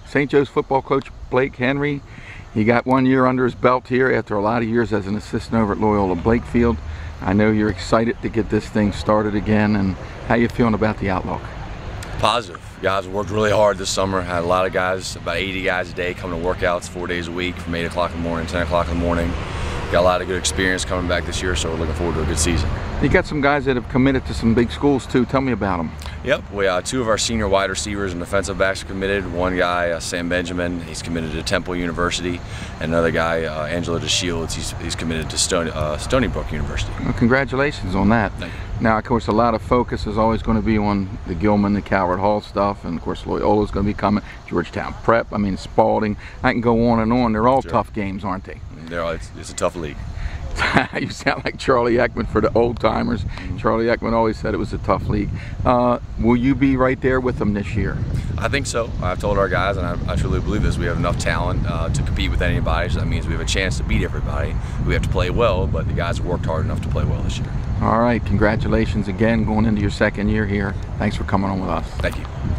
St. Joe's football coach Blake Henry. He got 1 year under his belt here after a lot of years as an assistant over at Loyola Blakefield. I know you're excited to get this thing started again, and how you feeling about the outlook? Positive. Guys worked really hard this summer. Had a lot of guys, about 80 guys a day, coming to workouts 4 days a week from 8 o'clock in the morning, 10 o'clock in the morning. Got a lot of good experience coming back this year, so we're looking forward to a good season. You got some guys that have committed to some big schools too. Tell me about them. Yep, we two of our senior wide receivers and defensive backs are committed. One guy, Sam Benjamin, he's committed to Temple University. And another guy, Angelo DeShields, he's committed to Stony Brook University. Well, congratulations on that. Thank you. Now, of course, a lot of focus is always going to be on the Gilman, the Calvert Hall stuff, and of course Loyola's going to be coming. Georgetown Prep, I mean Spalding. I can go on and on. They're all tough games, aren't they? It's a tough league. You sound like Charlie Ekman for the old timers. Charlie Ekman always said it was a tough league. Will you be right there with them this year? I think so. I've told our guys, and I truly believe this, we have enough talent to compete with anybody, so that means we have a chance to beat everybody. We have to play well, but the guys have worked hard enough to play well this year. All right, congratulations again going into your second year here. Thanks for coming on with us. Thank you.